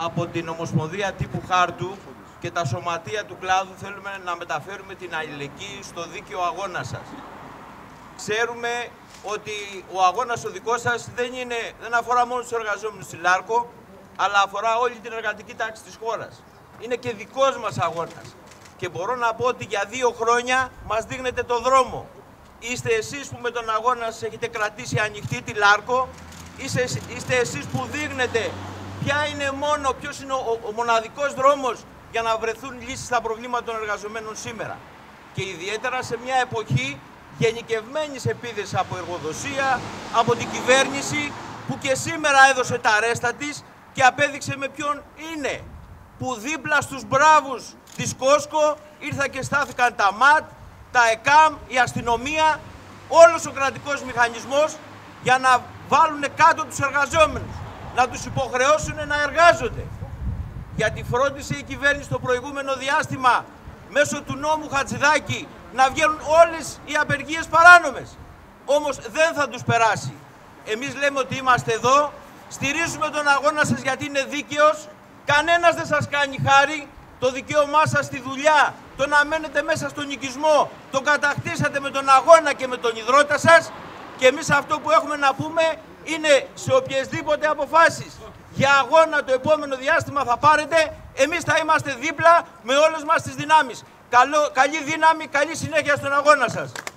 από την Ομοσπονδία Τύπου Χάρτου και τα σωματεία του κλάδου θέλουμε να μεταφέρουμε την αλληλεγγύη στο δίκαιο αγώνα σας. Ξέρουμε ότι ο αγώνας ο δικός σας δεν αφορά μόνο τους εργαζόμενους στη Λάρκο, αλλά αφορά όλη την εργατική τάξη της χώρας. Είναι και δικός μας αγώνας. Και μπορώ να πω ότι για 2 χρόνια μας δείχνετε το δρόμο. Είστε εσείς που με τον αγώνα σας έχετε κρατήσει ανοιχτή τη Λάρκο, είστε εσείς που δείχνετε ποιος είναι ο μοναδικός δρόμος για να βρεθούν λύσεις στα προβλήματα των εργαζομένων σήμερα. Και ιδιαίτερα σε μια εποχή γενικευμένης επίθεσης από εργοδοσία, από την κυβέρνηση, που και σήμερα έδωσε τα αρέστα της και απέδειξε με ποιον είναι. Που δίπλα στους μπράβους της Κόσκο ήρθαν και στάθηκαν τα ΜΑΤ, τα ΕΚΑΜ, η αστυνομία, όλος ο κρατικός μηχανισμός για να βάλουν κάτω τους εργαζόμενους, να τους υποχρεώσουν να εργάζονται. Γιατί φρόντισε η κυβέρνηση το προηγούμενο διάστημα μέσω του νόμου Χατζηδάκη να βγαίνουν όλες οι απεργίες παράνομες. Όμως δεν θα τους περάσει. Εμείς λέμε ότι είμαστε εδώ, στηρίζουμε τον αγώνα σας γιατί είναι δίκαιος, κανένας δεν σας κάνει χάρη, το δικαίωμά σας στη δουλειά, το να μένετε μέσα στον οικισμό, το κατακτήσατε με τον αγώνα και με τον ιδρώτα σας, και εμείς αυτό που έχουμε να πούμε είναι σε οποιασδήποτε αποφάσεις για αγώνα το επόμενο διάστημα θα πάρετε, εμείς θα είμαστε δίπλα με όλες μας τις δυνάμεις. Καλή δύναμη, καλή συνέχεια στον αγώνα σας.